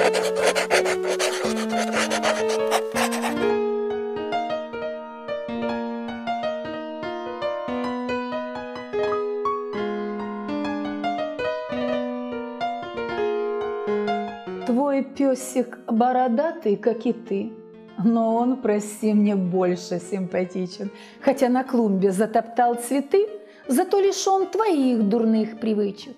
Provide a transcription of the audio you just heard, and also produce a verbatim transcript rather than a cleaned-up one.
Твой песик бородатый, как и ты, но он, прости, мне больше симпатичен. Хотя на клумбе затоптал цветы, зато лишен твоих дурных привычек.